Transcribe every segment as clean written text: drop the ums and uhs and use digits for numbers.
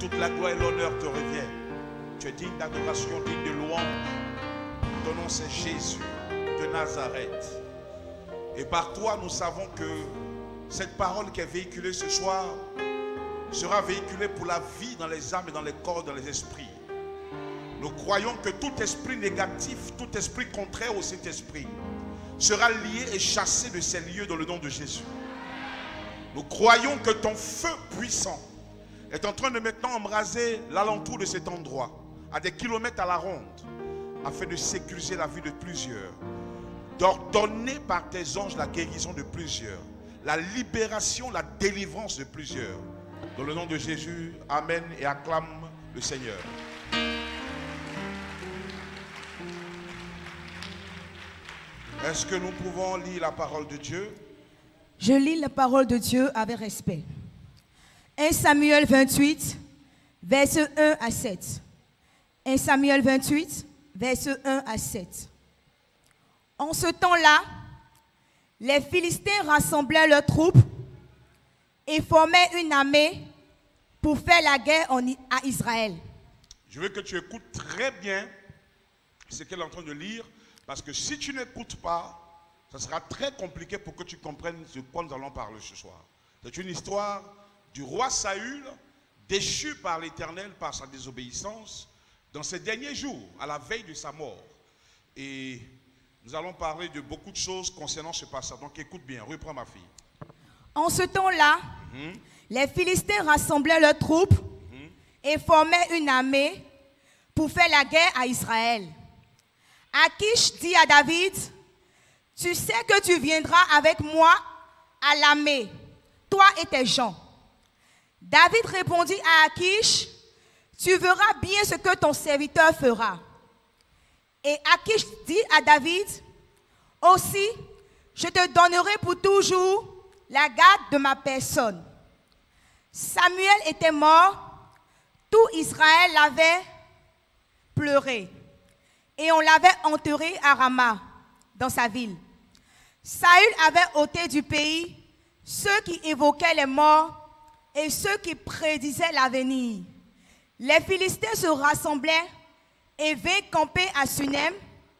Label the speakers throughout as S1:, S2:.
S1: toute la gloire et l'honneur te reviennent. Tu es digne d'adoration, digne de louange. Ton nom c'est Jésus de Nazareth. Et par toi, nous savons que cette parole qui est véhiculée ce soir sera véhiculée pour la vie dans les âmes et dans les corps, dans les esprits. Nous croyons que tout esprit négatif, tout esprit contraire au Saint-Esprit sera lié et chassé de ces lieux dans le nom de Jésus. Nous croyons que ton feu puissant est en train de maintenant embraser l'alentour de cet endroit, à des kilomètres à la ronde, afin de sécuriser la vie de plusieurs, d'ordonner par tes anges la guérison de plusieurs, la libération, la délivrance de plusieurs. Dans le nom de Jésus, amen, et acclame le Seigneur. Est-ce que nous pouvons lire la parole de Dieu?
S2: Je lis la parole de Dieu avec respect. 1 Samuel 28, versets 1 à 7. 1 Samuel 28, versets 1 à 7. En ce temps-là, les Philistins rassemblaient leurs troupes et formaient une armée pour faire la guerre à Israël.
S1: Je veux que tu écoutes très bien ce qu'elle est en train de lire, parce que si tu n'écoutes pas, ça sera très compliqué pour que tu comprennes de quoi nous allons parler ce soir. C'est une histoire du roi Saül, déchu par l'Éternel par sa désobéissance, dans ses derniers jours, à la veille de sa mort. Et nous allons parler de beaucoup de choses concernant ce passage. Donc écoute bien, reprends ma fille.
S2: En ce temps-là, les Philistins rassemblaient leurs troupes et formaient une armée pour faire la guerre à Israël. Akish dit à David, « Tu sais que tu viendras avec moi à l'armée, toi et tes gens. » David répondit à Akish, « Tu verras bien ce que ton serviteur fera. » Et Akish dit à David, « Aussi, je te donnerai pour toujours la garde de ma personne. » Samuel était mort, tout Israël l'avait pleuré, et on l'avait enterré à Rama, dans sa ville. Saül avait ôté du pays ceux qui évoquaient les morts et ceux qui prédisaient l'avenir. Les Philistins se rassemblaient et vinrent camper à Sunem.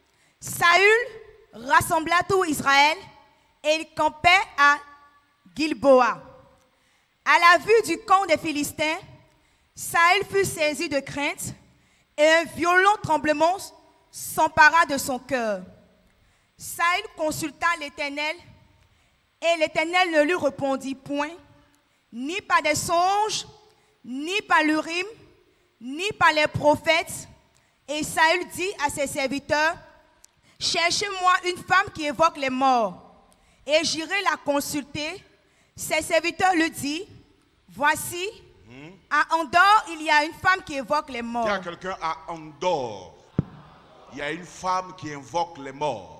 S2: Saül rassembla tout Israël et il campait à Gilboa. À la vue du camp des Philistins, Saül fut saisi de crainte et un violent tremblement s'empara de son cœur. Saül consulta l'Éternel et l'Éternel ne lui répondit point, ni par des songes, ni par l'Urim, ni par les prophètes. Et Saül dit à ses serviteurs, « Cherchez-moi une femme qui évoque les morts, et j'irai la consulter. » Ses serviteurs lui disent, « Voici, à Endor, il y a une femme qui évoque les morts. »
S1: Il y a quelqu'un à Endor. Il y a une femme qui invoque les morts.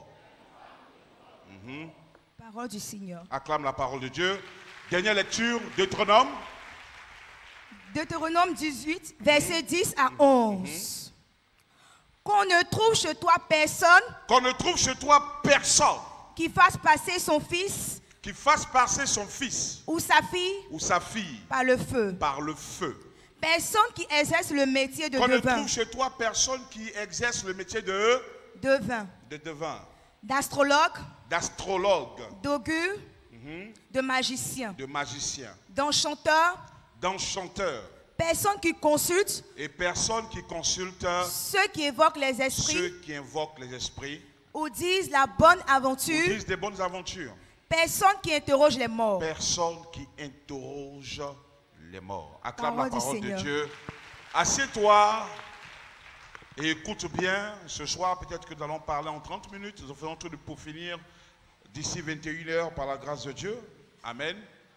S2: Parole du Seigneur.
S1: Acclame la parole de Dieu. Dernière lecture, Deutéronome.
S2: Deutéronome 18, versets 10 à 11. Qu'on ne trouve chez toi personne.
S1: Qu'on ne trouve chez toi personne.
S2: Qui fasse passer son fils.
S1: Qui fasse passer son fils.
S2: Ou sa fille.
S1: Ou sa fille.
S2: Par le feu.
S1: Par le feu.
S2: Personne qui exerce le métier de devin.
S1: Qu'on ne trouve chez toi personne qui exerce le métier de
S2: devin.
S1: De devin.
S2: D'astrologue.
S1: D'astrologue.
S2: D'augure. De magicien.
S1: De magicien.
S2: D'enchanteur.
S1: D'enchanteur.
S2: Personne qui consulte.
S1: Et personne qui consulte.
S2: Ceux qui évoquent les esprits.
S1: Ceux qui invoquent les esprits.
S2: Ou disent la bonne aventure.
S1: Ou disent des bonnes aventures.
S2: Personne qui interroge les morts.
S1: Personne qui interroge les morts. Acclame
S2: Parole
S1: la parole
S2: du
S1: de
S2: Seigneur.
S1: Dieu. Assieds-toi et écoute bien. Ce soir, peut-être que nous allons parler en 30 minutes. Nous faisons tout pour finir d'ici 21h par la grâce de Dieu. Amen.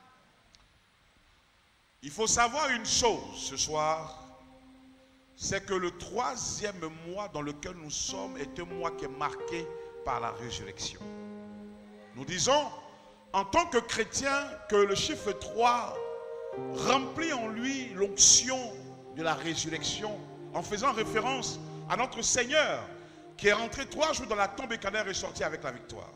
S1: Il faut savoir une chose ce soir, c'est que le 3e mois dans lequel nous sommes est un mois qui est marqué par la résurrection. Nous disons, en tant que chrétien, que le chiffre 3 remplit en lui l'onction de la résurrection, en faisant référence à notre Seigneur, qui est rentré 3 jours dans la tombe et qui en est ressorti avec la victoire.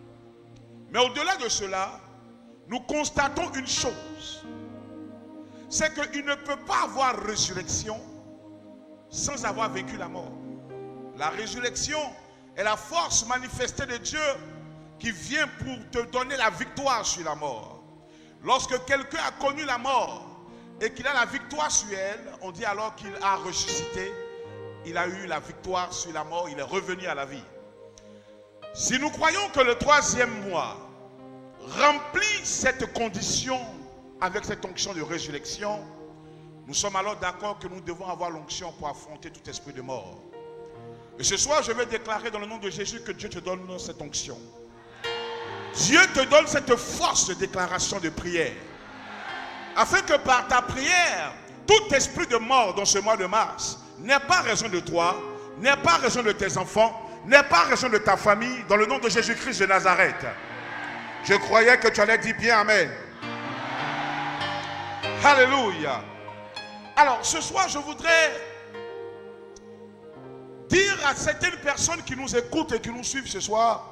S1: Mais au-delà de cela, nous constatons une chose, c'est qu'il ne peut pas avoir résurrection sans avoir vécu la mort. La résurrection est la force manifestée de Dieu qui vient pour te donner la victoire sur la mort. Lorsque quelqu'un a connu la mort et qu'il a la victoire sur elle, on dit alors qu'il a ressuscité, il a eu la victoire sur la mort, il est revenu à la vie. Si nous croyons que le 3e mois remplit cette condition avec cette onction de résurrection, nous sommes alors d'accord que nous devons avoir l'onction pour affronter tout esprit de mort. Et ce soir, je vais déclarer dans le nom de Jésus que Dieu te donne cette onction. Dieu te donne cette force de déclaration de prière, afin que par ta prière, tout esprit de mort dans ce mois de mars n'ait pas raison de toi, n'ait pas raison de tes enfants, n'ait pas raison de ta famille, dans le nom de Jésus-Christ de Nazareth. Je croyais que tu allais dire bien Amen. Alléluia. Alors ce soir, je voudrais dire à certaines personnes qui nous écoutent et qui nous suivent ce soir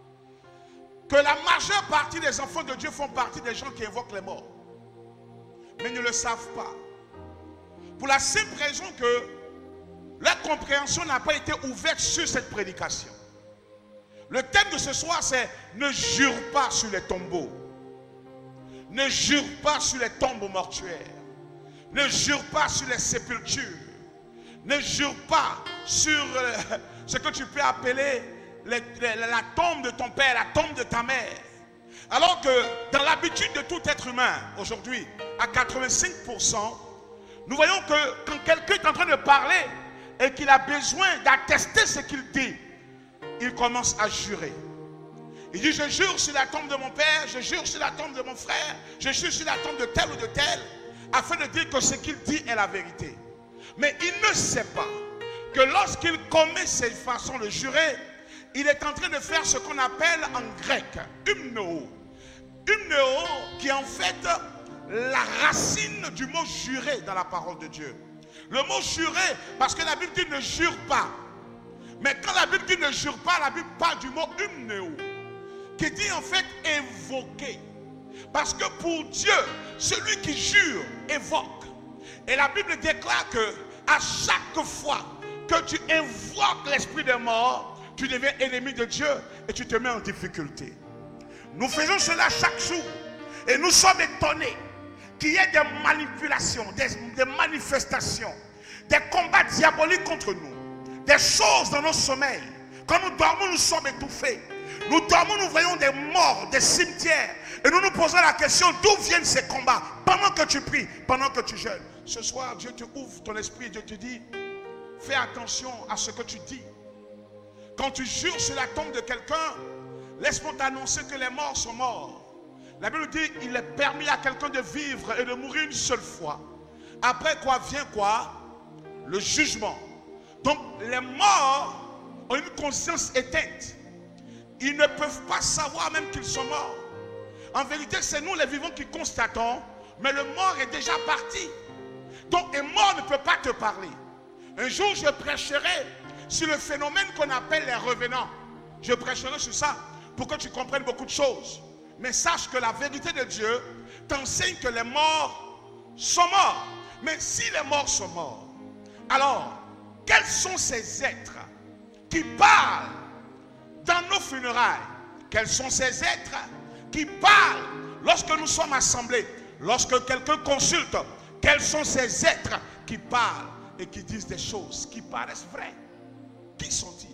S1: que la majeure partie des enfants de Dieu font partie des gens qui évoquent les morts, mais ne le savent pas. Pour la simple raison que leur compréhension n'a pas été ouverte sur cette prédication. Le thème de ce soir, c'est « Ne jure pas sur les tombeaux ». Ne jure pas sur les tombes mortuaires. Ne jure pas sur les sépultures. Ne jure pas sur ce que tu peux appeler la tombe de ton père, la tombe de ta mère. Alors que dans l'habitude de tout être humain, aujourd'hui, à 85%, nous voyons que quand quelqu'un est en train de parler et qu'il a besoin d'attester ce qu'il dit, il commence à jurer. Il dit, je jure sur la tombe de mon père, je jure sur la tombe de mon frère, je jure sur la tombe de tel ou de tel, afin de dire que ce qu'il dit est la vérité. Mais il ne sait pas que lorsqu'il commet ces façons de jurer, il est en train de faire ce qu'on appelle en grec humneo. Humneo qui est en fait la racine du mot jurer dans la parole de Dieu. Le mot jurer, parce que la Bible dit ne jure pas. Mais quand la Bible dit ne jure pas, la Bible parle du mot humneo, qui dit en fait évoquer. Parce que pour Dieu, celui qui jure évoque. Et la Bible déclare que à chaque fois que tu invoques l'esprit des morts, tu deviens ennemi de Dieu et tu te mets en difficulté. Nous faisons cela chaque jour et nous sommes étonnés qu'il y ait des manipulations, des manifestations, des combats diaboliques contre nous, des choses dans nos sommeils. Quand nous dormons, nous sommes étouffés. Nous dormons, nous voyons des morts, des cimetières. Et nous nous posons la question, d'où viennent ces combats? Pendant que tu pries, pendant que tu jeûnes. Ce soir, Dieu te ouvre ton esprit et Dieu te dit, fais attention à ce que tu dis. Quand tu jures sur la tombe de quelqu'un, laisse-moi t'annoncer que les morts sont morts. La Bible dit, il est permis à quelqu'un de vivre et de mourir une seule fois. Après quoi vient quoi? Le jugement. Donc les morts ont une conscience éteinte. Ils ne peuvent pas savoir même qu'ils sont morts. En vérité, c'est nous les vivants qui constatons, mais le mort est déjà parti. Donc un mort ne peut pas te parler. Un jour, je prêcherai sur le phénomène qu'on appelle les revenants. Je prêcherai sur ça pour que tu comprennes beaucoup de choses. Mais sache que la vérité de Dieu t'enseigne que les morts sont morts. Mais si les morts sont morts, alors quels sont ces êtres qui parlent dans nos funérailles? Quels sont ces êtres qui parlent lorsque nous sommes assemblés? Lorsque quelqu'un consulte, quels sont ces êtres qui parlent et qui disent des choses qui paraissent vraies? Qui sont-ils?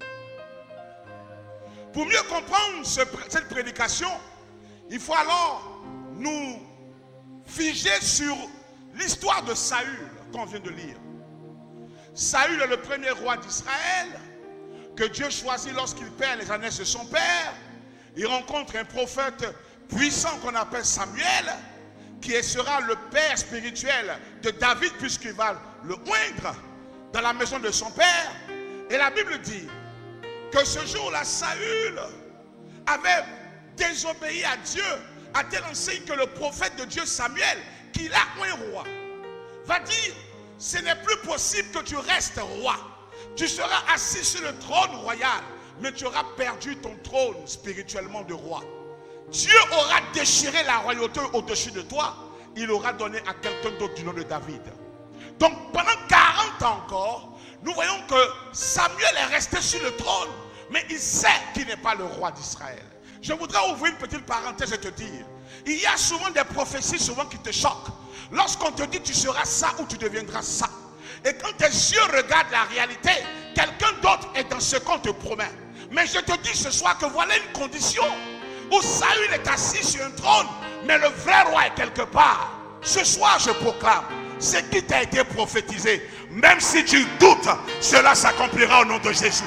S1: Pour mieux comprendre cette prédication, il faut alors nous figer sur l'histoire de Saül qu'on vient de lire. Saül est le premier roi d'Israël que Dieu choisit lorsqu'il perd les années de son père. Il rencontre un prophète puissant qu'on appelle Samuel, qui sera le père spirituel de David puisqu'il va le oindre dans la maison de son père. Et la Bible dit que ce jour-là, Saül avait désobéi à Dieu à telle enseigne que le prophète de Dieu Samuel, qui l'a oint roi, va dire, ce n'est plus possible que tu restes roi. Tu seras assis sur le trône royal, mais tu auras perdu ton trône spirituellement de roi. Dieu aura déchiré la royauté au-dessus de toi il aura donné à quelqu'un d'autre du nom de David. Donc pendant 40 ans encore, nous voyons que Samuel est resté sur le trône, mais il sait qu'il n'est pas le roi d'Israël. Je voudrais ouvrir une petite parenthèse et te dire, il y a souvent des prophéties souvent qui te choquent. Lorsqu'on te dit tu seras ça ou tu deviendras ça. Et quand tes yeux regardent la réalité, quelqu'un d'autre est dans ce qu'on te promet. Mais je te dis ce soir que voilà une condition où Saül est assis sur un trône, mais le vrai roi est quelque part. Ce soir je proclame, ce qui t'a été prophétisé, même si tu doutes, cela s'accomplira au nom de Jésus.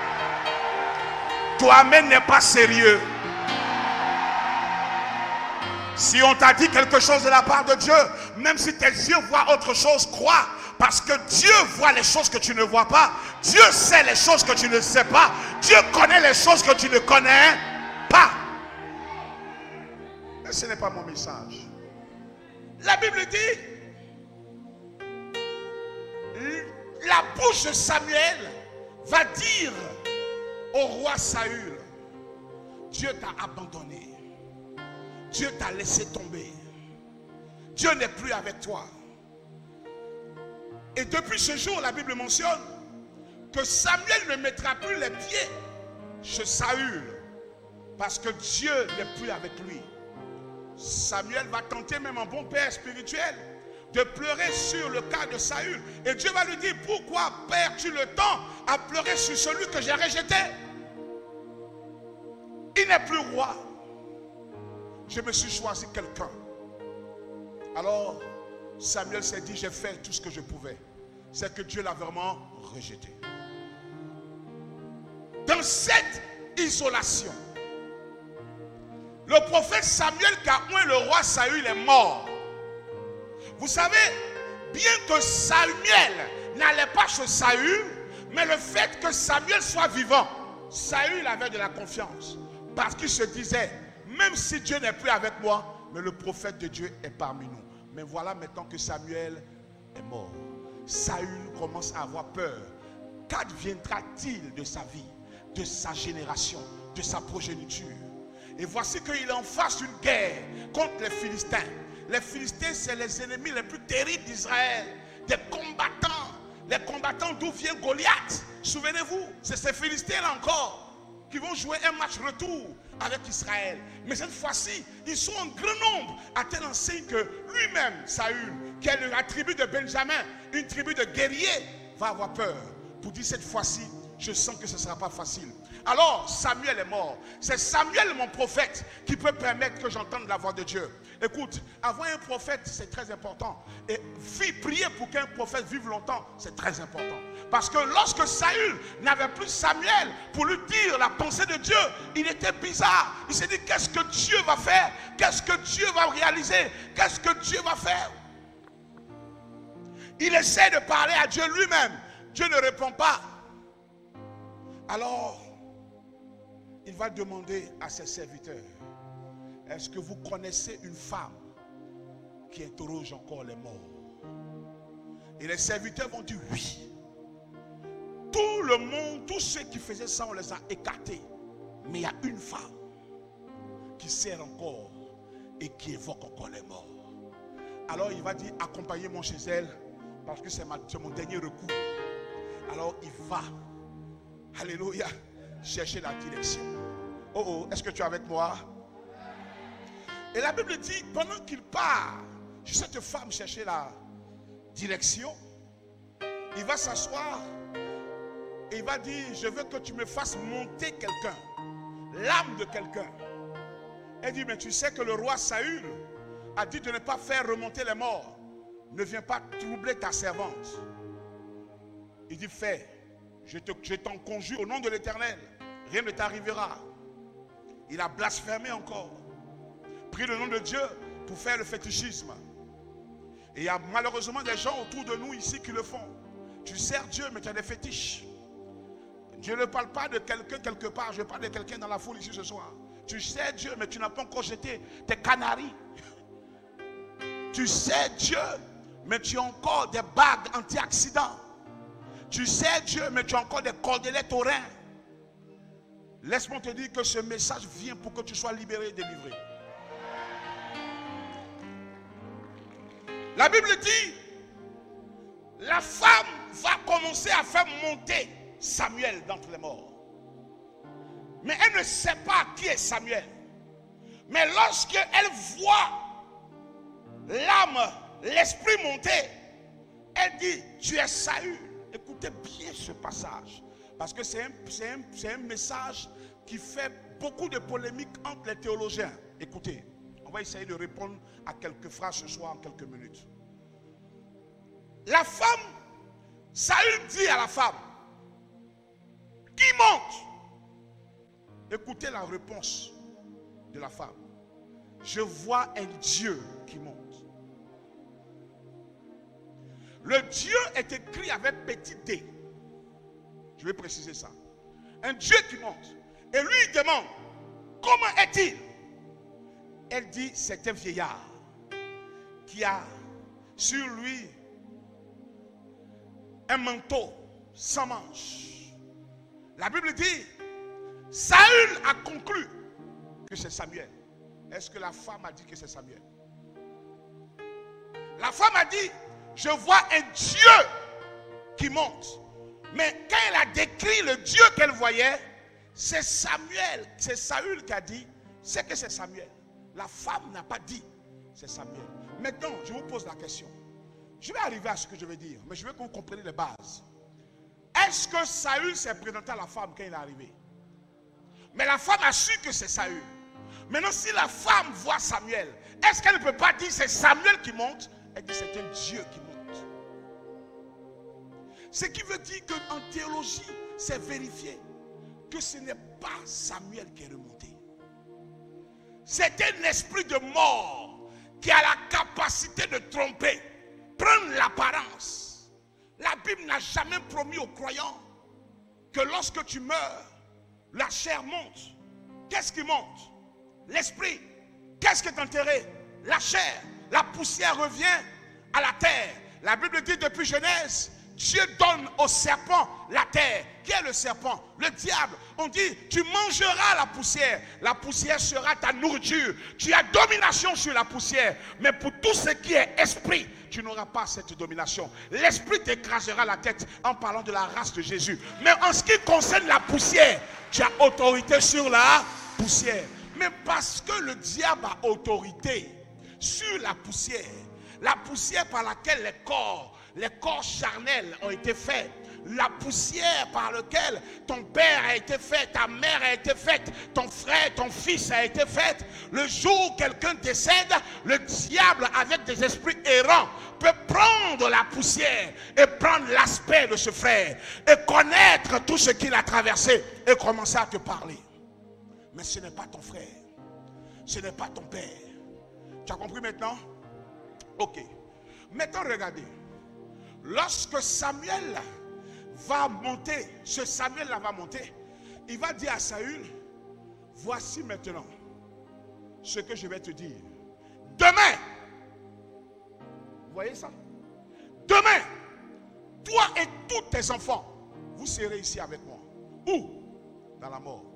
S1: Toi-même n'es pas sérieux. Si on t'a dit quelque chose de la part de Dieu, même si tes yeux voient autre chose, crois. Parce que Dieu voit les choses que tu ne vois pas. Dieu sait les choses que tu ne sais pas. Dieu connaît les choses que tu ne connais pas. Mais ce n'est pas mon message. La Bible dit, la bouche de Samuel va dire au roi Saül, Dieu t'a abandonné. Dieu t'a laissé tomber. Dieu n'est plus avec toi. Et depuis ce jour, la Bible mentionne que Samuel ne mettra plus les pieds chez Saül parce que Dieu n'est plus avec lui. Samuel va tenter, même un bon père spirituel, de pleurer sur le cas de Saül. Et Dieu va lui dire, pourquoi perds-tu le temps à pleurer sur celui que j'ai rejeté? Il n'est plus roi. Je me suis choisi quelqu'un. Alors Samuel s'est dit, j'ai fait tout ce que je pouvais. C'est que Dieu l'a vraiment rejeté. Dans cette isolation, le prophète Samuel qui a oint le roi Saül est mort. Vous savez, bien que Samuel n'allait pas chez Saül, mais le fait que Samuel soit vivant, Saül avait de la confiance. Parce qu'il se disait, même si Dieu n'est plus avec moi, mais le prophète de Dieu est parmi nous. Mais voilà maintenant que Samuel est mort. Saül commence à avoir peur. Qu'adviendra-t-il de sa vie, de sa génération, de sa progéniture? Et voici qu'il est en face d'une guerre contre les Philistins. Les Philistins, c'est les ennemis les plus terribles d'Israël. Des combattants. Les combattants d'où vient Goliath. Souvenez-vous, c'est ces Philistins-là encore qui vont jouer un match retour avec Israël. Mais cette fois-ci, ils sont en grand nombre, à tel enseigne que lui-même, Saül, qui est la tribu de Benjamin, une tribu de guerriers, va avoir peur. Pour dire cette fois-ci, je sens que ce ne sera pas facile. Alors, Samuel est mort. C'est Samuel, mon prophète, qui peut permettre que j'entende la voix de Dieu. Écoute, avoir un prophète, c'est très important. Et prier pour qu'un prophète vive longtemps, c'est très important. Parce que lorsque Saül n'avait plus Samuel pour lui dire la pensée de Dieu, il était bizarre. Il s'est dit, qu'est-ce que Dieu va faire? Qu'est-ce que Dieu va réaliser? Qu'est-ce que Dieu va faire? Il essaie de parler à Dieu lui-même. Dieu ne répond pas. Alors, il va demander à ses serviteurs, est-ce que vous connaissez une femme qui interroge encore les morts? Et les serviteurs vont dire oui. Tout le monde, tous ceux qui faisaient ça, on les a écartés. Mais il y a une femme qui sert encore et qui évoque encore les morts. Alors il va dire, accompagnez-moi chez elle, parce que c'est mon dernier recours. Alors il va, alléluia, chercher la direction. Oh oh, est-ce que tu es avec moi? Et la Bible dit, pendant qu'il part chez cette femme chercher la direction, il va s'asseoir et il va dire, je veux que tu me fasses monter quelqu'un, l'âme de quelqu'un. Elle dit, mais tu sais que le roi Saül a dit de ne pas faire remonter les morts. Ne viens pas troubler ta servante. Il dit, fais, je t'en conjure au nom de l'Éternel, rien ne t'arrivera. Il a blasphémé encore, pris le nom de Dieu pour faire le fétichisme. Et il y a malheureusement des gens autour de nous ici qui le font. Tu sers Dieu, mais tu as des fétiches. Dieu ne parle pas de quelqu'un quelque part, je parle de quelqu'un dans la foule ici ce soir. Tu sers Dieu, mais tu n'as pas encore jeté tes canaries. Tu sers Dieu, mais tu as encore des bagues anti-accident. Tu sers Dieu, mais tu as encore des cordelettes aux reins. Laisse-moi te dire que ce message vient pour que tu sois libéré et délivré. La Bible dit, la femme va commencer à faire monter Samuel d'entre les morts. Mais elle ne sait pas qui est Samuel. Mais lorsqu'elle voit l'âme, l'esprit monter, elle dit, tu es Saül. Écoutez bien ce passage. Parce que c'est un message qui fait beaucoup de polémiques entre les théologiens. Écoutez, on va essayer de répondre à quelques phrases ce soir en quelques minutes. La femme, Saül dit à la femme, qui monte? Écoutez la réponse de la femme. Je vois un Dieu qui monte. Le Dieu est écrit avec petit d. Je vais préciser ça. Un Dieu qui monte. Et lui il demande, comment est-il? Elle dit, c'est un vieillard qui a sur lui un manteau sans manches. La Bible dit, Saül a conclu que c'est Samuel. Est-ce que la femme a dit que c'est Samuel? La femme a dit, je vois un Dieu qui monte. Mais quand elle a décrit le Dieu qu'elle voyait, c'est Samuel, c'est Saül qui a dit, c'est que c'est Samuel. La femme n'a pas dit, c'est Samuel. Maintenant, je vous pose la question. Je vais arriver à ce que je vais dire, mais je veux que vous compreniez les bases. Est-ce que Saül s'est présenté à la femme quand il est arrivé? Mais la femme a su que c'est Saül. Maintenant, si la femme voit Samuel, est-ce qu'elle ne peut pas dire c'est Samuel qui monte? Elle dit c'est un Dieu qui monte. Ce qui veut dire qu'en théologie, c'est vérifié que ce n'est pas Samuel qui est remonté. C'est un esprit de mort qui a la capacité de tromper, prendre l'apparence. La Bible n'a jamais promis aux croyants que lorsque tu meurs, la chair monte. Qu'est-ce qui monte? L'esprit. Qu'est-ce qui est enterré? La chair. La poussière revient à la terre. La Bible dit depuis Genèse, Dieu donne au serpent la terre. Qui est le serpent? Le diable. On dit, tu mangeras la poussière. La poussière sera ta nourriture. Tu as domination sur la poussière. Mais pour tout ce qui est esprit, tu n'auras pas cette domination. L'esprit t'écrasera la tête en parlant de la race de Jésus. Mais en ce qui concerne la poussière, tu as autorité sur la poussière. Mais parce que le diable a autorité sur la poussière par laquelle les corps charnels ont été faits, la poussière par laquelle ton père a été fait, ta mère a été faite, ton frère, ton fils a été fait, le jour où quelqu'un décède, le diable avec des esprits errants peut prendre la poussière et prendre l'aspect de ce frère et connaître tout ce qu'il a traversé et commencer à te parler. Mais ce n'est pas ton frère, ce n'est pas ton père. Tu as compris maintenant? Ok. Maintenant regardez. Lorsque Samuel va monter, ce Samuel-là va monter, il va dire à Saül, voici maintenant ce que je vais te dire. Demain, vous voyez ça? Demain, toi et tous tes enfants, vous serez ici avec moi. Où? Dans la mort.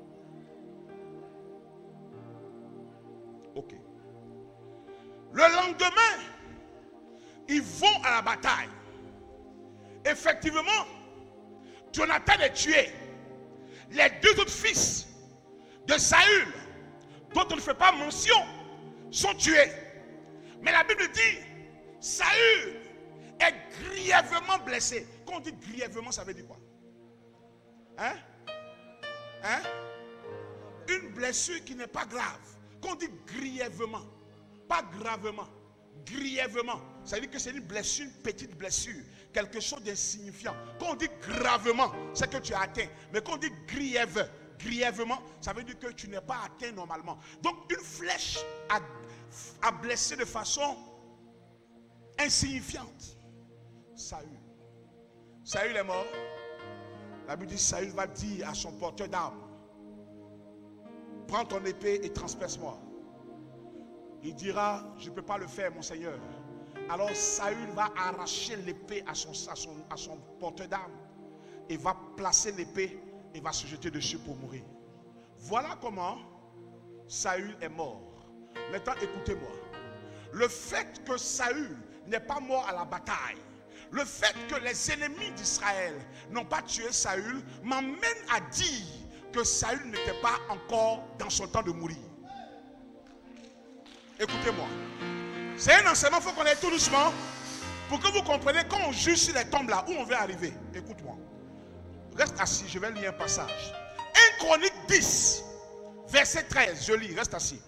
S1: Ok. Le lendemain, ils vont à la bataille. Effectivement, Jonathan est tué. Les deux autres fils de Saül, dont on ne fait pas mention, sont tués. Mais la Bible dit, Saül est grièvement blessé. Quand on dit grièvement, ça veut dire quoi? Hein? Hein? Une blessure qui n'est pas grave. Quand on dit grièvement, pas gravement, grièvement, ça veut dire que c'est une blessure, une petite blessure, quelque chose d'insignifiant. Quand on dit gravement, c'est que tu as atteint. Mais quand on dit grièvement, ça veut dire que tu n'es pas atteint normalement. Donc une flèche a blessé de façon insignifiante Saül. Saül est mort. La Bible dit, Saül va dire à son porteur d'armes, prends ton épée et transperce-moi. Il dira, je ne peux pas le faire, mon Seigneur. Alors Saül va arracher l'épée à son porteur d'armes et va placer l'épée et va se jeter dessus pour mourir. Voilà comment Saül est mort. Maintenant, écoutez-moi. Le fait que Saül n'est pas mort à la bataille. Le fait que les ennemis d'Israël n'ont pas tué Saül m'amène à dire que Saül n'était pas encore dans son temps de mourir. Écoutez-moi. C'est un enseignement, il faut qu'on aille tout doucement pour que vous compreniez quand on juge sur les tombes là, où on veut arriver. Écoute-moi. Reste assis, je vais lire un passage. 1 Chronique 10, verset 13, je lis, reste assis.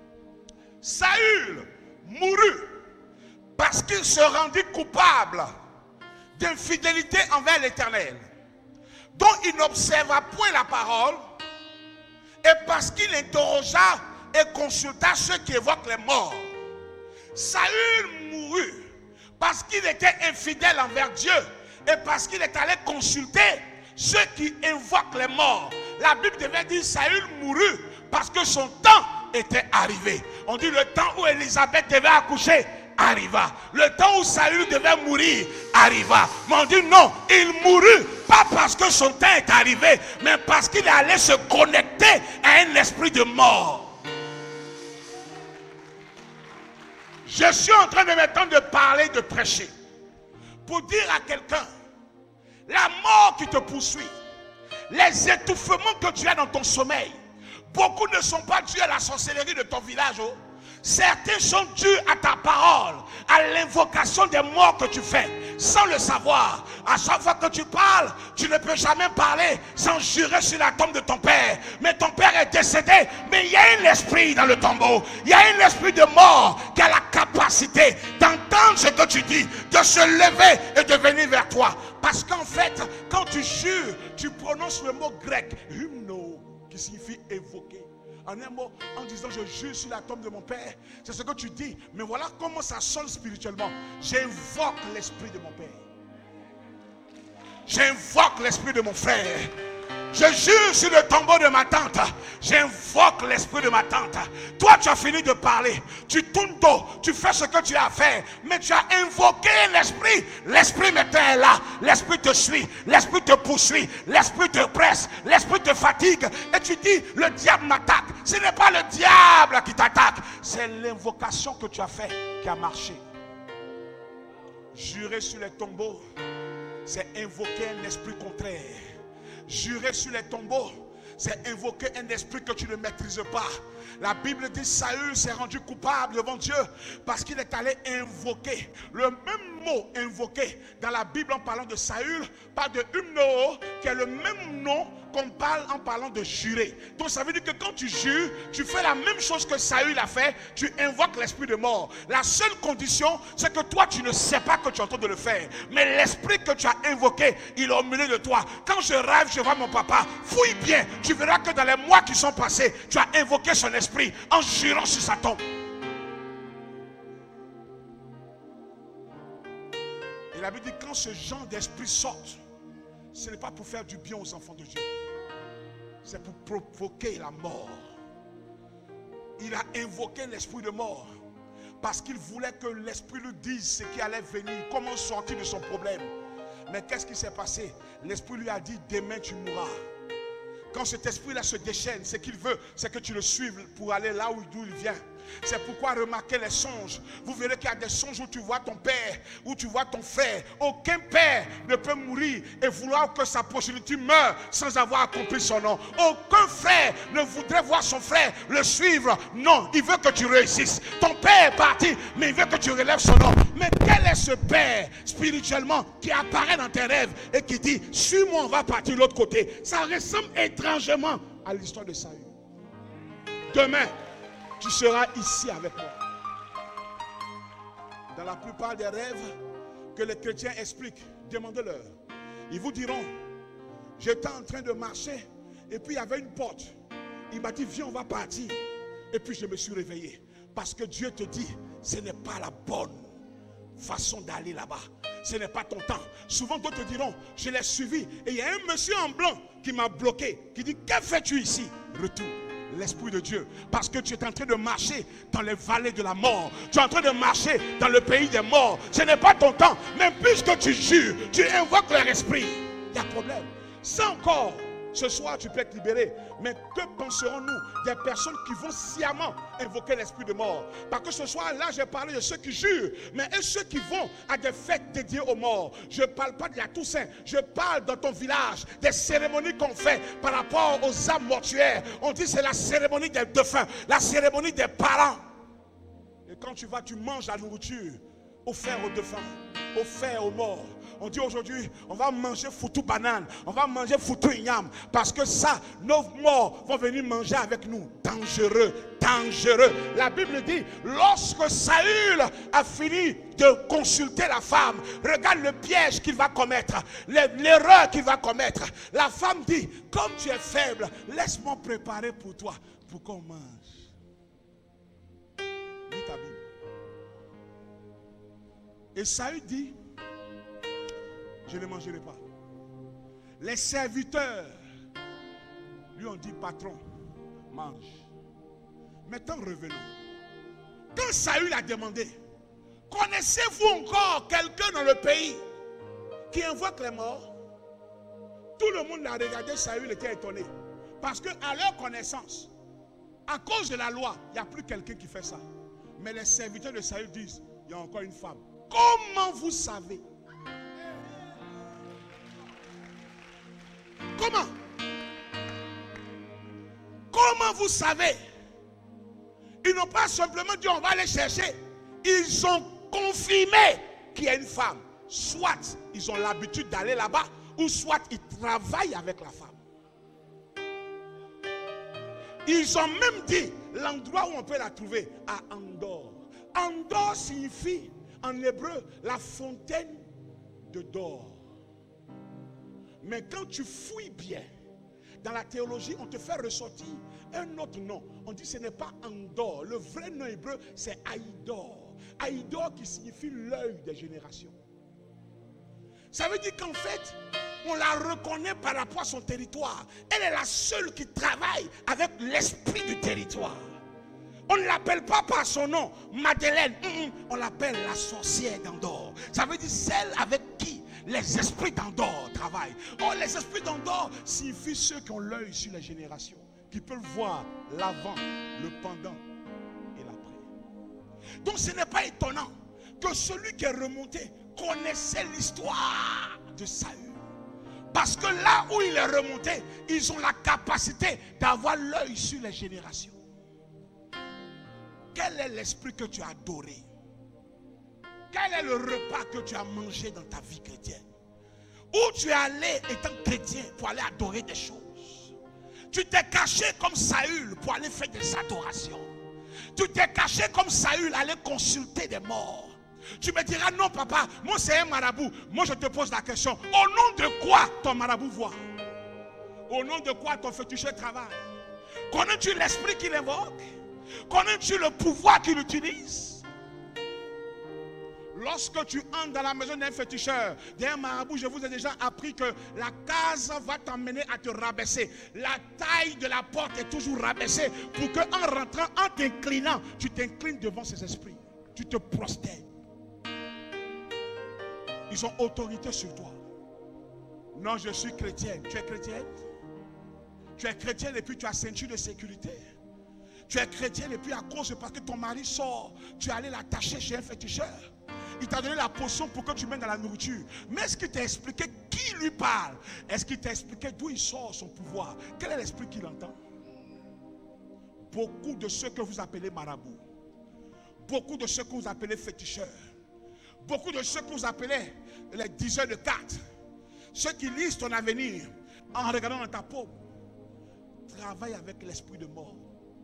S1: Saül mourut parce qu'il se rendit coupable d'infidélité envers l'Éternel, dont il n'observa point la parole, et parce qu'il interrogea et consulta ceux qui évoquent les morts. Saül mourut parce qu'il était infidèle envers Dieu et parce qu'il est allé consulter ceux qui invoquent les morts. La Bible devait dire Saül mourut parce que son temps était arrivé. On dit le temps où Élisabeth devait accoucher arriva. Le temps où Saül devait mourir arriva. Mais on dit non, il mourut pas parce que son temps est arrivé, mais parce qu'il est allé se connecter à un esprit de mort. Je suis en train de maintenant de parler, de prêcher, pour dire à quelqu'un, la mort qui te poursuit, les étouffements que tu as dans ton sommeil, beaucoup ne sont pas dus à la sorcellerie de ton village. Oh. Certains sont dus à ta parole, à l'invocation des morts que tu fais, sans le savoir. À chaque fois que tu parles, tu ne peux jamais parler sans jurer sur la tombe de ton père. Mais ton père est décédé, mais il y a un esprit dans le tombeau. Il y a un esprit de mort qui a la capacité d'entendre ce que tu dis, de se lever et de venir vers toi. Parce qu'en fait, quand tu jures, tu prononces le mot grec, hymno, qui signifie évoquer. En un mot, en disant je jure sur la tombe de mon père, c'est ce que tu dis. Mais voilà comment ça sonne spirituellement. J'invoque l'esprit de mon père. J'invoque l'esprit de mon frère. Je jure sur le tombeau de ma tante. J'invoque l'esprit de ma tante. Toi, tu as fini de parler. Tu tournes dos. Tu fais ce que tu as à faire. Mais tu as invoqué l'esprit. L'esprit maintenant est là. L'esprit te suit. L'esprit te poursuit. L'esprit te presse. L'esprit te fatigue. Et tu dis, le diable m'attaque. Ce n'est pas le diable qui t'attaque. C'est l'invocation que tu as faite qui a marché. Jurer sur les tombeaux, c'est invoquer un esprit contraire. Jurer sur les tombeaux, c'est invoquer un esprit que tu ne maîtrises pas. La Bible dit Saül s'est rendu coupable devant Dieu parce qu'il est allé invoquer. Le même mot invoquer dans la Bible en parlant de Saül parle de hymno, qui est le même nom qu'on parle en parlant de jurer. Donc ça veut dire que quand tu jures, tu fais la même chose que Saül a fait, tu invoques l'esprit de mort. La seule condition, c'est que toi tu ne sais pas que tu es en train de le faire. Mais l'esprit que tu as invoqué, il est au milieu de toi. Quand je rêve, je vois mon papa, fouille bien, tu verras que dans les mois qui sont passés, tu as invoqué son esprit en jurant sur sa tombe. Et la Bible dit quand ce genre d'esprit sort, ce n'est pas pour faire du bien aux enfants de Dieu, c'est pour provoquer la mort. Il a invoqué l'esprit de mort parce qu'il voulait que l'esprit lui dise ce qui allait venir, comment sortir de son problème. Mais qu'est-ce qui s'est passé? L'esprit lui a dit demain tu mourras. Quand cet esprit-là se déchaîne, ce qu'il veut, c'est que tu le suives pour aller là d'où il vient. C'est pourquoi remarquez les songes. Vous verrez qu'il y a des songes où tu vois ton père, où tu vois ton frère. Aucun père ne peut mourir et vouloir que sa progéniture meure sans avoir accompli son nom. Aucun frère ne voudrait voir son frère le suivre. Non, il veut que tu réussisses. Ton père est parti, mais il veut que tu relèves son nom. Mais quel est ce père spirituellement qui apparaît dans tes rêves et qui dit suis-moi, on va partir de l'autre côté? Ça ressemble étrangement à l'histoire de Saül. Demain, tu seras ici avec moi. Dans la plupart des rêves que les chrétiens expliquent, demandez-leur. Ils vous diront, j'étais en train de marcher et puis il y avait une porte. Il m'a dit, viens, on va partir. Et puis je me suis réveillé. Parce que Dieu te dit, ce n'est pas la bonne façon d'aller là-bas. Ce n'est pas ton temps. Souvent d'autres te diront, je l'ai suivi. Et il y a un monsieur en blanc qui m'a bloqué, qui dit, que fais-tu ici? Retourne. L'esprit de Dieu, parce que tu es en train de marcher dans les vallées de la mort, tu es en train de marcher dans le pays des morts. Ce n'est pas ton temps, mais puisque tu jures, tu invoques leur esprit, il y a problème. Ça encore, Ce soir, tu peux être libéré. Mais que penserons-nous des personnes qui vont sciemment invoquer l'esprit de mort? Parce que ce soir, là, j'ai parlé de ceux qui jurent. Mais et ceux qui vont à des fêtes dédiées aux morts? Je ne parle pas de la Toussaint. Je parle dans ton village des cérémonies qu'on fait par rapport aux âmes mortuaires. On dit c'est la cérémonie des défunts, la cérémonie des parents. Et quand tu vas, tu manges la nourriture offerte aux défunts, offerte aux morts. On dit aujourd'hui, on va manger foutu banane, on va manger foutu igname, parce que ça, nos morts vont venir manger avec nous. Dangereux, dangereux. La Bible dit, lorsque Saül a fini de consulter la femme, regarde le piège qu'il va commettre, l'erreur qu'il va commettre. La femme dit, comme tu es faible, laisse-moi préparer pour toi, pour qu'on mange. Lis ta Bible. Et Saül dit, je ne mangerai pas. Les serviteurs lui ont dit, patron, mange. Maintenant revenons. Quand Saül a demandé, connaissez-vous encore quelqu'un dans le pays qui invoque les morts? Tout le monde l'a regardé, Saül était étonné. Parce qu'à leur connaissance, à cause de la loi, il n'y a plus quelqu'un qui fait ça. Mais les serviteurs de Saül disent, il y a encore une femme. Comment vous savez? Comment? Comment vous savez? Ils n'ont pas simplement dit on va aller chercher. Ils ont confirmé qu'il y a une femme. Soit ils ont l'habitude d'aller là-bas, ou soit ils travaillent avec la femme. Ils ont même dit l'endroit où on peut la trouver, à Endor. Endor signifie en hébreu la fontaine de d'or. Mais quand tu fouilles bien, dans la théologie, on te fait ressortir un autre nom. On dit ce n'est pas Endor. Le vrai nom hébreu, c'est Aïdor. Aïdor qui signifie l'œil des générations. Ça veut dire qu'en fait, on la reconnaît par rapport à son territoire. Elle est la seule qui travaille avec l'esprit du territoire. On ne l'appelle pas par son nom, Madeleine. On l'appelle la sorcière d'Endor. Ça veut dire celle avec qui les esprits d'Endor travaillent. Oh, les esprits d'Endor signifient ceux qui ont l'œil sur les générations, qui peuvent voir l'avant, le pendant et l'après. Donc ce n'est pas étonnant que celui qui est remonté connaissait l'histoire de Saül. Parce que là où il est remonté, ils ont la capacité d'avoir l'œil sur les générations. Quel est l'esprit que tu as adoré? Quel est le repas que tu as mangé dans ta vie chrétienne? Où tu es allé étant chrétien pour aller adorer des choses? Tu t'es caché comme Saül pour aller faire des adorations. Tu t'es caché comme Saül, aller consulter des morts. Tu me diras, non papa, moi c'est un marabout. Moi je te pose la question, au nom de quoi ton marabout voit? Au nom de quoi ton féticheur travaille? Connais-tu l'esprit qu'il invoque? Connais-tu le pouvoir qu'il utilise? Lorsque tu entres dans la maison d'un féticheur, d'un marabout, je vous ai déjà appris que la case va t'emmener à te rabaisser. La taille de la porte est toujours rabaissée pour qu'en rentrant, en t'inclinant, tu t'inclines devant ces esprits. Tu te prosternes. Ils ont autorité sur toi. Non, je suis chrétienne. Tu es chrétienne? Tu es chrétienne et puis tu as ceinture de sécurité. Tu es chrétienne et puis à cause de parce que ton mari sort, tu es allé l'attacher chez un féticheur. Il t'a donné la potion pour que tu mènes dans la nourriture. Mais est-ce qu'il t'a expliqué qui lui parle? Est-ce qu'il t'a expliqué d'où il sort son pouvoir? Quel est l'esprit qu'il entend? Beaucoup de ceux que vous appelez marabouts, beaucoup de ceux que vous appelez féticheurs, beaucoup de ceux que vous appelez les diseurs de cartes, ceux qui lisent ton avenir en regardant dans ta paume, travaillent avec l'esprit de mort.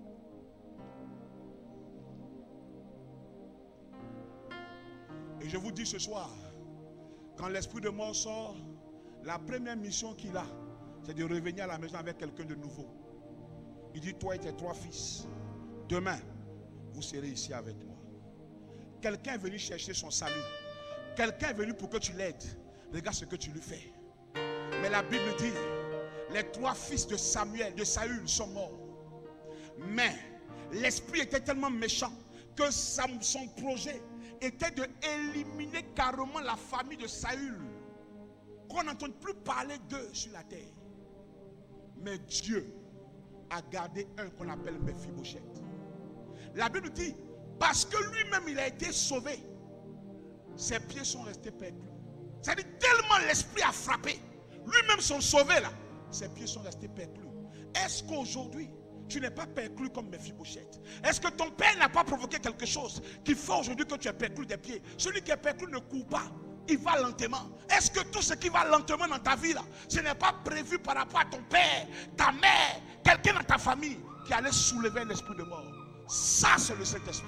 S1: Et je vous dis ce soir, quand l'esprit de mort sort, la première mission qu'il a, c'est de revenir à la maison avec quelqu'un de nouveau. Il dit, toi et tes 3 fils, demain, vous serez ici avec moi. Quelqu'un est venu chercher son salut. Quelqu'un est venu pour que tu l'aides. Regarde ce que tu lui fais. Mais la Bible dit, les 3 fils de Samuel, de Saül sont morts. Mais l'esprit était tellement méchant que son projet était de éliminer carrément la famille de Saül, qu'on n'entende plus parler d'eux sur la terre. Mais Dieu a gardé un qu'on appelle Mephibosheth. La Bible dit, parce que lui-même il a été sauvé, ses pieds sont restés perclus. C'est-à-dire tellement l'esprit a frappé, lui-même son sauvé là, ses pieds sont restés perclus. Est-ce qu'aujourd'hui tu n'es pas perclus comme Mephibosheth? Est-ce que ton père n'a pas provoqué quelque chose qui fait aujourd'hui que tu es perclus des pieds? Celui qui est perclus ne court pas, il va lentement. Est-ce que tout ce qui va lentement dans ta vie là, ce n'est pas prévu par rapport à ton père, ta mère, quelqu'un dans ta famille qui allait soulever l'esprit de mort? Ça, c'est le Saint-Esprit.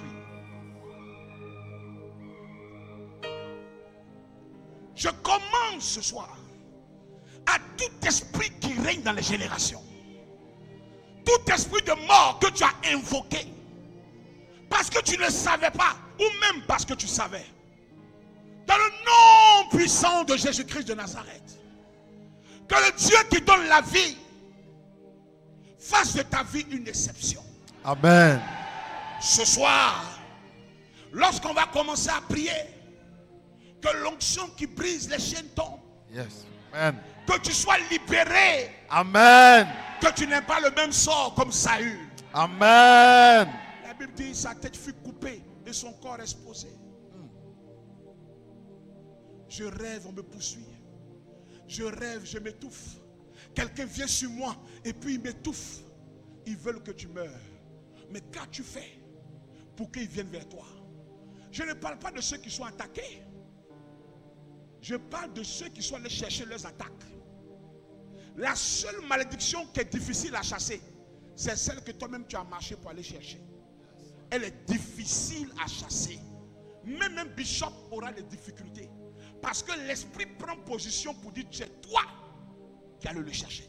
S1: Je commande ce soir à tout esprit qui règne dans les générations, tout esprit de mort que tu as invoqué parce que tu ne savais pas, ou même parce que tu savais, dans le nom puissant de Jésus-Christ de Nazareth, que le Dieu qui donne la vie fasse de ta vie une exception.
S3: Amen.
S1: Ce soir, lorsqu'on va commencer à prier, que l'onction qui brise les chaînes tombe.
S3: Yes. Amen.
S1: Que tu sois libéré.
S3: Amen.
S1: Que tu n'aies pas le même sort comme Saül.
S3: Amen.
S1: La Bible dit sa tête fut coupée et son corps exposé. Je rêve, on me poursuit. Je rêve, je m'étouffe. Quelqu'un vient sur moi et puis il m'étouffe. Ils veulent que tu meurs. Mais qu'as-tu fait pour qu'ils viennent vers toi? Je ne parle pas de ceux qui sont attaqués. Je parle de ceux qui sont allés chercher leurs attaques. La seule malédiction qui est difficile à chasser, c'est celle que toi-même tu as marché pour aller chercher. Elle est difficile à chasser. Même un bishop aura des difficultés. Parce que l'esprit prend position pour dire, c'est toi qui allais le chercher.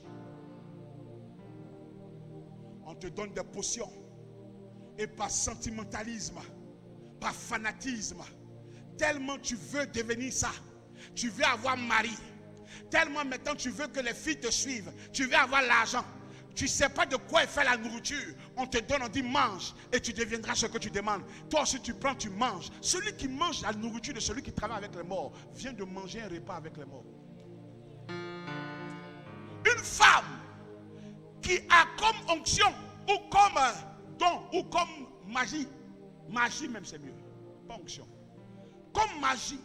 S1: On te donne des potions. Et par sentimentalisme, par fanatisme, tellement tu veux devenir ça. Tu veux avoir mari. Tellement maintenant tu veux que les filles te suivent. Tu veux avoir l'argent. Tu ne sais pas de quoi est fait la nourriture. On te donne, on dit mange. Et tu deviendras ce que tu demandes. Toi aussi tu prends, tu manges. Celui qui mange la nourriture de celui qui travaille avec les morts vient de manger un repas avec les morts. Une femme qui a comme onction ou comme don ou comme magie. Magie même c'est mieux. Pas onction. Comme magie.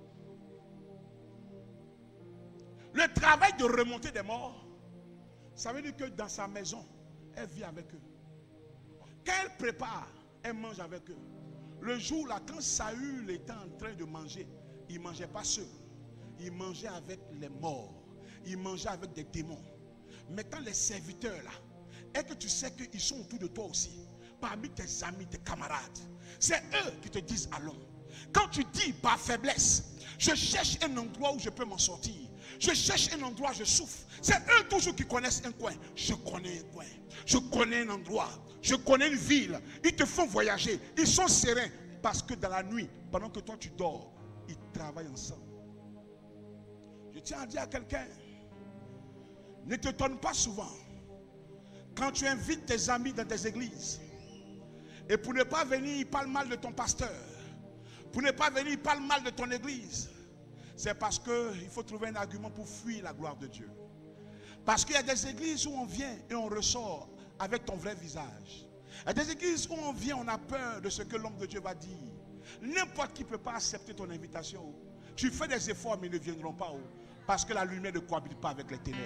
S1: Le travail de remonter des morts, ça veut dire que dans sa maison, elle vit avec eux. Quand elle prépare, elle mange avec eux. Le jour là, quand Saül était en train de manger, il ne mangeait pas seul. Il mangeait avec les morts. Il mangeait avec des démons. Maintenant, les serviteurs là, est-ce que tu sais qu'ils sont autour de toi aussi? Parmi tes amis, tes camarades. C'est eux qui te disent allons. Quand tu dis par faiblesse, je cherche un endroit où je peux m'en sortir. Je cherche un endroit, je souffre. C'est eux toujours qui connaissent un coin. Je connais un coin. Je connais un endroit. Je connais une ville. Ils te font voyager. Ils sont sereins. Parce que dans la nuit, pendant que toi tu dors, ils travaillent ensemble. Je tiens à dire à quelqu'un, ne te donne pas souvent. Quand tu invites tes amis dans tes églises, et pour ne pas venir, ils parlent mal de ton pasteur. Pour ne pas venir, ils parlent mal de ton église. C'est parce qu'il faut trouver un argument pour fuir la gloire de Dieu. Parce qu'il y a des églises où on vient et on ressort avec ton vrai visage. Il y a des églises où on vient, on a peur de ce que l'homme de Dieu va dire. N'importe qui ne peut pas accepter ton invitation. Tu fais des efforts mais ils ne viendront pas. Parce que la lumière ne cohabite pas avec les ténèbres.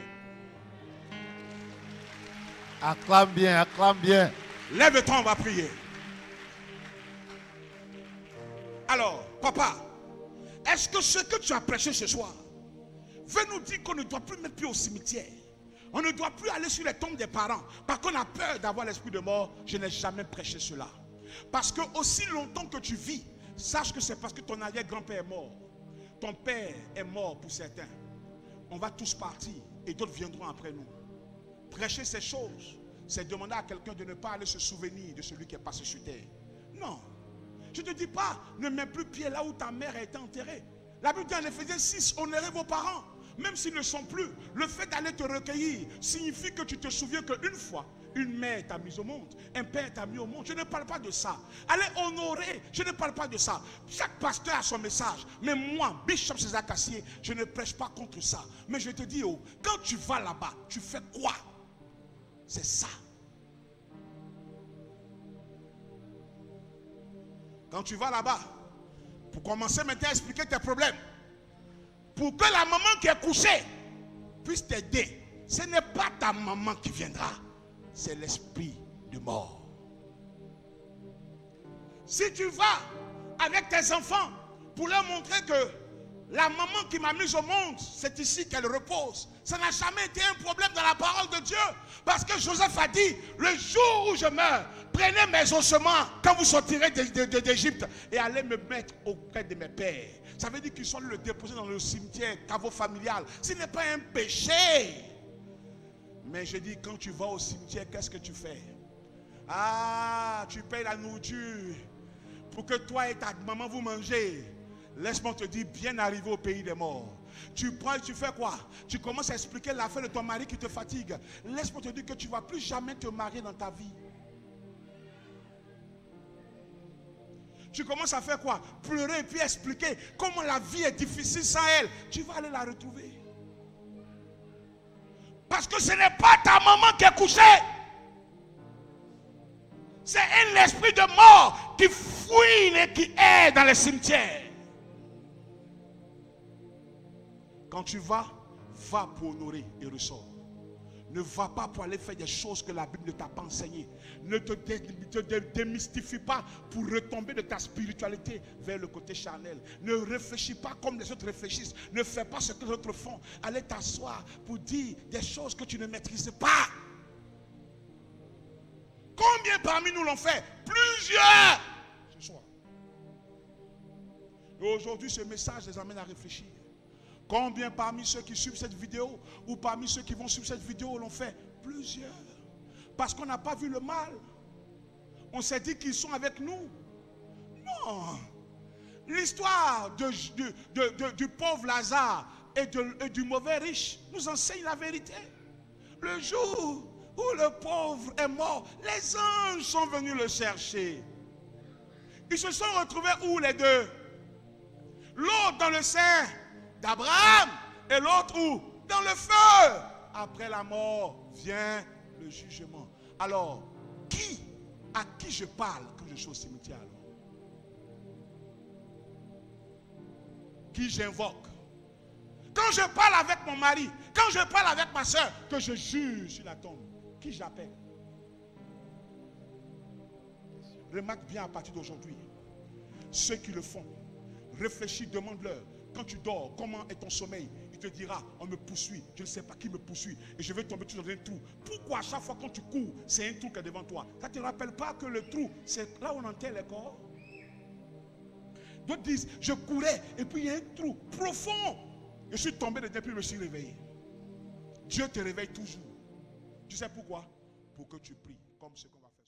S3: Acclame bien, acclame bien.
S1: Lève-toi, on va prier. Alors, papa, est-ce que ce que tu as prêché ce soir veut nous dire qu'on ne doit plus mettre pied au cimetière? On ne doit plus aller sur les tombes des parents parce qu'on a peur d'avoir l'esprit de mort. Je n'ai jamais prêché cela. Parce que aussi longtemps que tu vis, sache que c'est parce que ton arrière-grand-père est mort. Ton père est mort pour certains. On va tous partir et d'autres viendront après nous. Prêcher ces choses, c'est demander à quelqu'un de ne pas aller se souvenir de celui qui est passé sur terre. Non. Je ne te dis pas, ne mets plus pied là où ta mère a été enterrée. La Bible dit en Éphésiens 6, honorez vos parents, même s'ils ne sont plus. Le fait d'aller te recueillir signifie que tu te souviens qu'une fois, une mère t'a mis au monde, un père t'a mis au monde. Je ne parle pas de ça. Allez honorer, je ne parle pas de ça. Chaque pasteur a son message. Mais moi, Bishop César Cassier, je ne prêche pas contre ça. Mais je te dis, oh, quand tu vas là-bas, tu fais quoi? C'est ça. Quand tu vas là-bas, pour commencer maintenant à expliquer tes problèmes, pour que la maman qui est couchée puisse t'aider, ce n'est pas ta maman qui viendra, c'est l'esprit de mort. Si tu vas avec tes enfants pour leur montrer que la maman qui m'a mise au monde, c'est ici qu'elle repose, ça n'a jamais été un problème dans la parole de Dieu. Parce que Joseph a dit, le jour où je meurs, prenez mes ossements quand vous sortirez d'Égypte et allez me mettre auprès de mes pères. Ça veut dire qu'ils sont le déposer dans le cimetière, caveau familial. Ce n'est pas un péché. Mais je dis, quand tu vas au cimetière, qu'est-ce que tu fais? Ah, tu payes la nourriture pour que toi et ta maman vous mangez. Laisse-moi te dire, bien arrivé au pays des morts. Tu prends et tu fais quoi? Tu commences à expliquer l'affaire de ton mari qui te fatigue. Laisse-moi te dire que tu ne vas plus jamais te marier dans ta vie. Tu commences à faire quoi? Pleurer et puis expliquer comment la vie est difficile sans elle. Tu vas aller la retrouver. Parce que ce n'est pas ta maman qui est couchée. C'est un esprit de mort qui fouine et qui est dans les cimetières. Quand tu vas, va pour honorer et ressort. Ne va pas pour aller faire des choses que la Bible ne t'a pas enseignées. Ne te démystifie pas pour retomber de ta spiritualité vers le côté charnel. Ne réfléchis pas comme les autres réfléchissent. Ne fais pas ce que les autres font. Allez t'asseoir pour dire des choses que tu ne maîtrises pas. Combien parmi nous l'ont fait? Plusieurs. Ce soir. Et aujourd'hui, ce message les amène à réfléchir. Combien parmi ceux qui suivent cette vidéo ou parmi ceux qui vont suivre cette vidéo l'ont fait? Plusieurs. Parce qu'on n'a pas vu le mal. On s'est dit qu'ils sont avec nous. Non. L'histoire du pauvre Lazare et du mauvais riche nous enseigne la vérité. Le jour où le pauvre est mort, les anges sont venus le chercher. Ils se sont retrouvés où les deux? L'autre dans le sein d'Abraham et l'autre où? Dans le feu. Après la mort vient le jugement. Alors, à qui je parle quand je suis au cimetière alors? Qui j'invoque? Quand je parle avec mon mari, quand je parle avec ma soeur, que je juge sur la tombe, qui j'appelle? Remarque bien à partir d'aujourd'hui, ceux qui le font, réfléchis, demande-leur. Quand tu dors, comment est ton sommeil? Il te dira, on me poursuit, je ne sais pas qui me poursuit, et je vais tomber tout dans un trou. Pourquoi à chaque fois quand tu cours, c'est un trou qui est devant toi? Ça ne te rappelle pas que le trou, c'est là où on enterre les corps? D'autres disent, je courais, et puis il y a un trou profond. Je suis tombé dedans, puis je me suis réveillé. Dieu te réveille toujours. Tu sais pourquoi? Pour que tu pries, comme ce qu'on va faire.